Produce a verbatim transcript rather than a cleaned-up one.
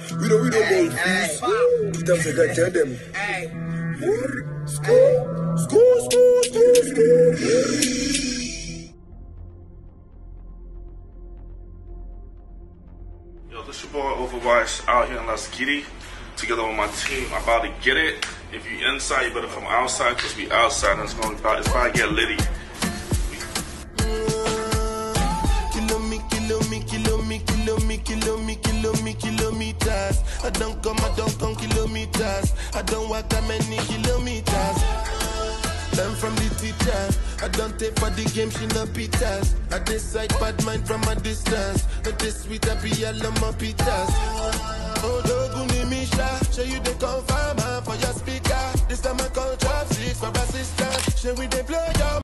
We don't, we don't go fees. Put them together, tell them. School, school, school, school, school. Yo, this your boy Overwatch out here in Las Giddy, together with my team. I'm about to get it. If you inside, you better come outside, cause we outside and it's gonna about it's about to get litty. Kilometers. I don't come, I don't come kilometers. I don't walk that many kilometers. Learn from the teacher. I don't take for the game, she no pitas. I decide bad mind from a distance. Not this sweet, I be all on my pitas. Oh, Doguni Misha, show you the confirmer for your speaker. This time I call trap six for assistance. Show we they blow your